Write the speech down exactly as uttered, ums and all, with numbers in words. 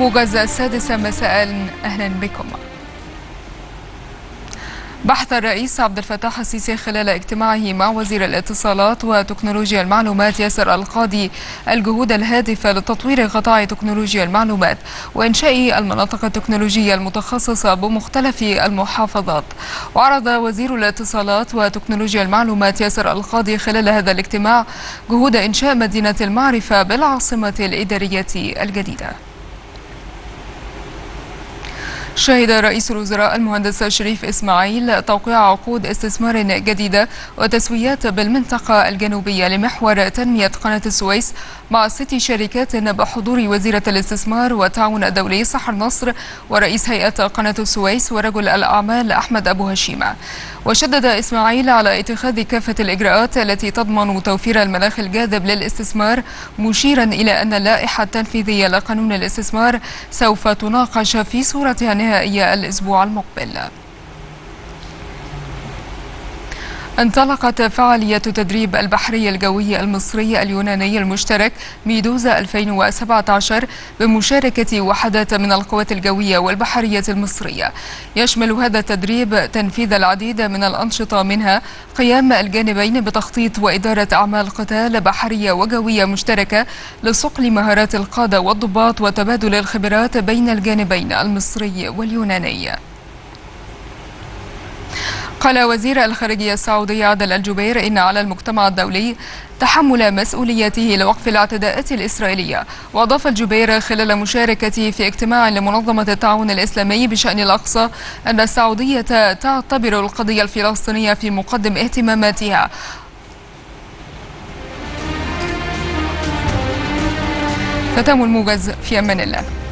موجز السادسة مساء، أهلا بكم. بحث الرئيس عبد الفتاح السيسي خلال اجتماعه مع وزير الاتصالات وتكنولوجيا المعلومات ياسر القاضي الجهود الهادفة لتطوير قطاع تكنولوجيا المعلومات وإنشاء المناطق التكنولوجية المتخصصة بمختلف المحافظات. وعرض وزير الاتصالات وتكنولوجيا المعلومات ياسر القاضي خلال هذا الاجتماع جهود إنشاء مدينة المعرفة بالعاصمة الإدارية الجديدة. شهد رئيس الوزراء المهندس شريف إسماعيل توقيع عقود استثمار جديدة وتسويات بالمنطقة الجنوبية لمحور تنمية قناة السويس مع ست شركات بحضور وزيرة الاستثمار والتعاون الدولي سحر نصر ورئيس هيئة قناة السويس ورجل الأعمال أحمد أبو هشيمة. وشدد إسماعيل على اتخاذ كافة الإجراءات التي تضمن توفير المناخ الجاذب للاستثمار، مشيرا إلى أن اللائحة التنفيذية لقانون الاستثمار سوف تناقش في صورتها النهائية الأسبوع المقبل. انطلقت فعالية تدريب البحري الجوي المصري اليوناني المشترك ميدوزا ألفين وسبعة عشر بمشاركة وحدات من القوات الجوية والبحرية المصرية. يشمل هذا التدريب تنفيذ العديد من الأنشطة، منها قيام الجانبين بتخطيط وإدارة أعمال قتال بحرية وجوية مشتركة لصقل مهارات القادة والضباط وتبادل الخبرات بين الجانبين المصري واليوناني. قال وزير الخارجية السعودي عادل الجبير إن على المجتمع الدولي تحمل مسؤوليته لوقف الاعتداءات الإسرائيلية. وأضاف الجبير خلال مشاركته في اجتماع لمنظمة التعاون الإسلامي بشأن الأقصى أن السعودية تعتبر القضية الفلسطينية في مقدم اهتماماتها. ختام الموجز، في أمان الله.